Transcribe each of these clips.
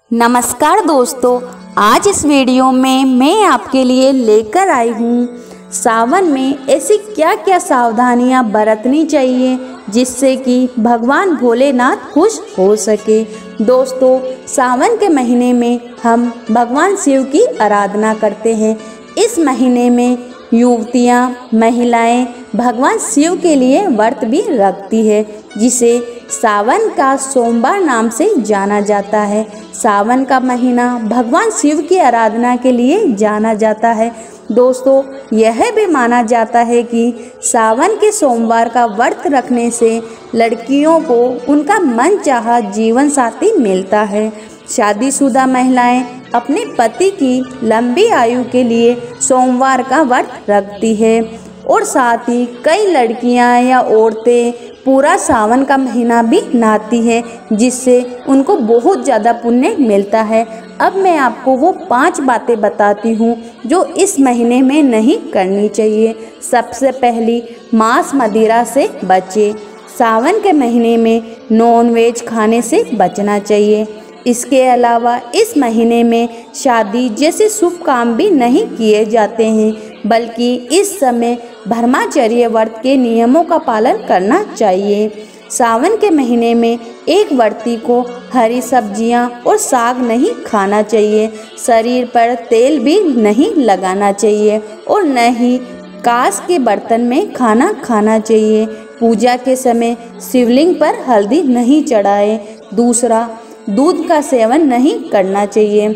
नमस्कार दोस्तों, आज इस वीडियो में मैं आपके लिए लेकर आई हूँ सावन में ऐसी क्या क्या सावधानियाँ बरतनी चाहिए जिससे कि भगवान भोलेनाथ खुश हो सके। दोस्तों, सावन के महीने में हम भगवान शिव की आराधना करते हैं। इस महीने में युवतियाँ, महिलाएं भगवान शिव के लिए व्रत भी रखती है, जिसे सावन का सोमवार नाम से जाना जाता है। सावन का महीना भगवान शिव की आराधना के लिए जाना जाता है। दोस्तों, यह भी माना जाता है कि सावन के सोमवार का व्रत रखने से लड़कियों को उनका मनचाहा जीवन साथी मिलता है। शादीशुदा महिलाएं अपने पति की लंबी आयु के लिए सोमवार का व्रत रखती है और साथ ही कई लड़कियां या औरतें पूरा सावन का महीना भी नहाती है, जिससे उनको बहुत ज़्यादा पुण्य मिलता है। अब मैं आपको वो 5 बातें बताती हूँ जो इस महीने में नहीं करनी चाहिए। सबसे पहली, मांस मदिरा से बचें। सावन के महीने में नॉनवेज खाने से बचना चाहिए। इसके अलावा इस महीने में शादी जैसे शुभ काम भी नहीं किए जाते हैं, बल्कि इस समय ब्रह्मचर्य व्रत के नियमों का पालन करना चाहिए। सावन के महीने में एक व्रती को हरी सब्जियां और साग नहीं खाना चाहिए। शरीर पर तेल भी नहीं लगाना चाहिए और न ही कांच के बर्तन में खाना खाना चाहिए। पूजा के समय शिवलिंग पर हल्दी नहीं चढ़ाएं। दूसरा, दूध का सेवन नहीं करना चाहिए।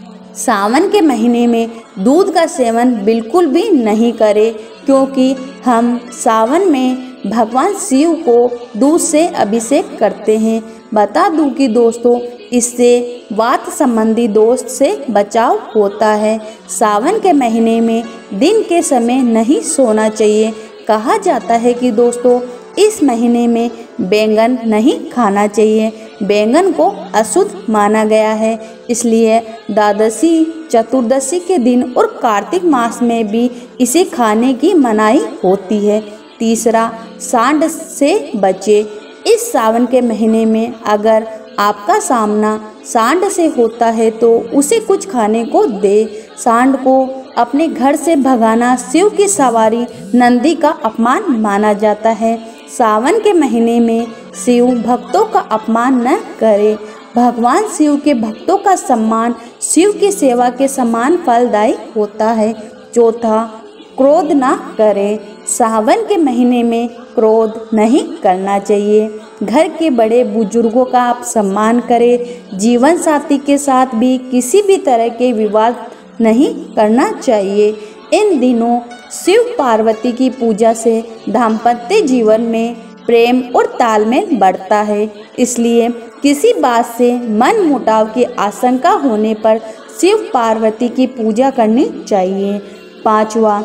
सावन के महीने में दूध का सेवन बिल्कुल भी नहीं करें, क्योंकि हम सावन में भगवान शिव को दूध से अभिषेक करते हैं। बता दूं कि दोस्तों, इससे वात संबंधी दोष से बचाव होता है। सावन के महीने में दिन के समय नहीं सोना चाहिए। कहा जाता है कि दोस्तों, इस महीने में बैंगन नहीं खाना चाहिए। बैंगन को अशुद्ध माना गया है, इसलिए द्वादशी, चतुर्दशी के दिन और कार्तिक मास में भी इसे खाने की मनाही होती है। तीसरा, सांड से बचे। इस सावन के महीने में अगर आपका सामना सांड से होता है तो उसे कुछ खाने को दे। सांड को अपने घर से भगाना शिव की सवारी नंदी का अपमान माना जाता है। सावन के महीने में शिव भक्तों का अपमान न करे। भगवान शिव के भक्तों का सम्मान शिव की सेवा के समान फलदायी होता है। चौथा, क्रोध ना करें। सावन के महीने में क्रोध नहीं करना चाहिए। घर के बड़े बुजुर्गों का आप सम्मान करें। जीवन साथी के साथ भी किसी भी तरह के विवाद नहीं करना चाहिए। इन दिनों शिव पार्वती की पूजा से दाम्पत्य जीवन में प्रेम और तालमेल बढ़ता है, इसलिए किसी बात से मन मुटाव की आशंका होने पर शिव पार्वती की पूजा करनी चाहिए। पांचवा,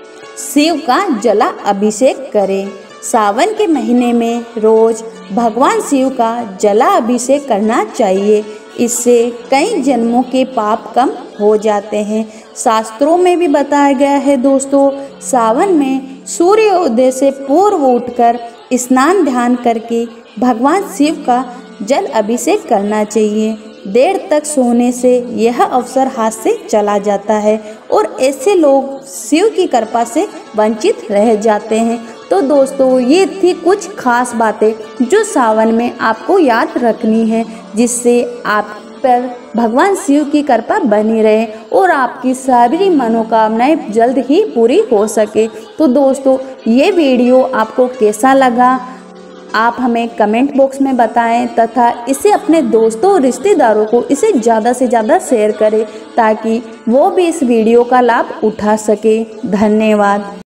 शिव का जला अभिषेक करें। सावन के महीने में रोज भगवान शिव का जला अभिषेक करना चाहिए। इससे कई जन्मों के पाप कम हो जाते हैं। शास्त्रों में भी बताया गया है दोस्तों, सावन में सूर्योदय से पूर्व उठकर स्नान ध्यान करके भगवान शिव का जल अभिषेक करना चाहिए। देर तक सोने से यह अवसर हाथ से चला जाता है और ऐसे लोग शिव की कृपा से वंचित रह जाते हैं। तो दोस्तों, ये थी कुछ खास बातें जो सावन में आपको याद रखनी है, जिससे आप पर भगवान शिव की कृपा बनी रहे और आपकी सारी मनोकामनाएं जल्द ही पूरी हो सके। तो दोस्तों, ये वीडियो आपको कैसा लगा आप हमें कमेंट बॉक्स में बताएं तथा इसे अपने दोस्तों और रिश्तेदारों को इसे ज़्यादा से ज़्यादा शेयर करें, ताकि वो भी इस वीडियो का लाभ उठा सके। धन्यवाद।